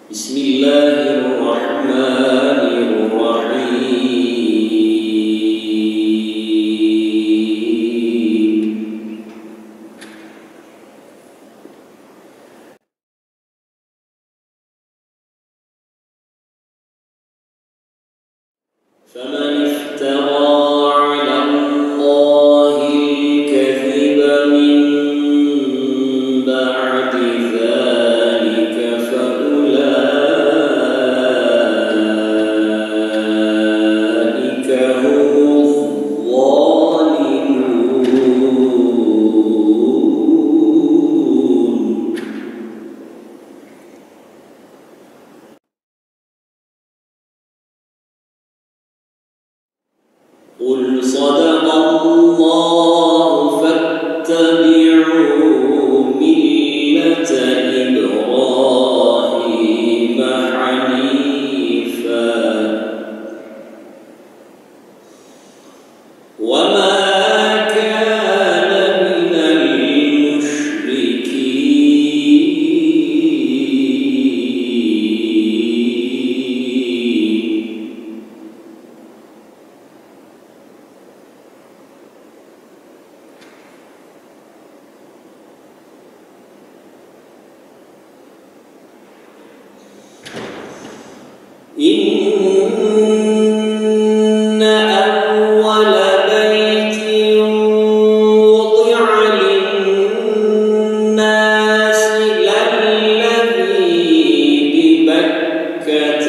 بسم الله الرحمن الرحيم. فمن افترى على الله الكذب من بعد ذلك فأولئك هم الظالمون. قل صدق الله فاتبعوا ملة إبراهيم حنيفا وما كان من المشركين. إن أول بيت وضع للناس للذي ببكة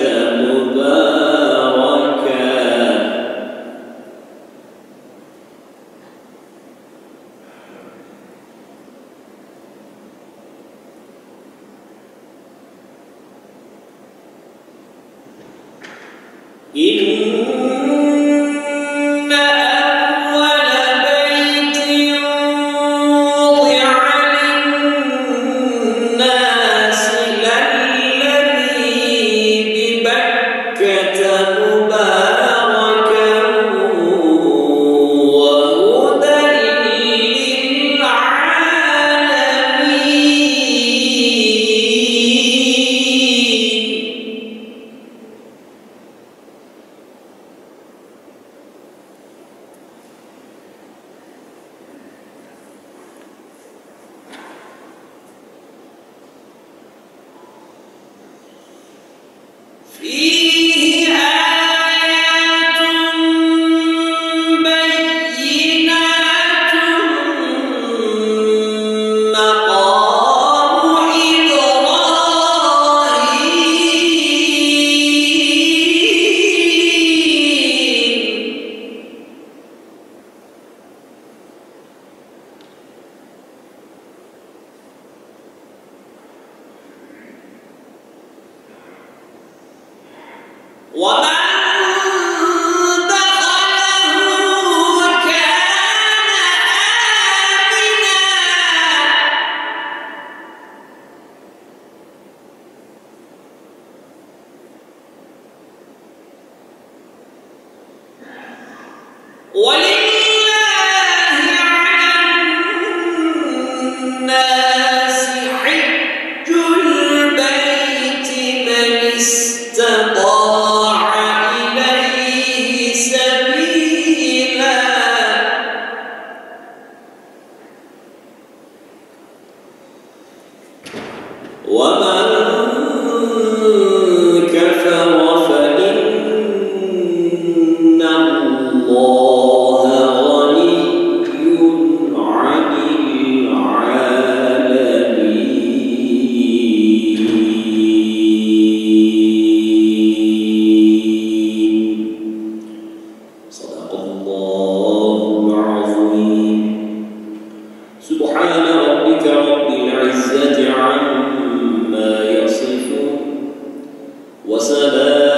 مباركا إن أول بيت وضع للناس للذي ببكة مباركا وهدى للعالمين. فيه آيات بينات مقام إبراهيم. ومن دخله كان آمنا ولله على الناس حج البيت من استطاع إليه سبيلا ومن كفر فإن الله غني عن العالمين. صدق الله العظيم. سبحان ربك رب العزة عما يصفون وسلام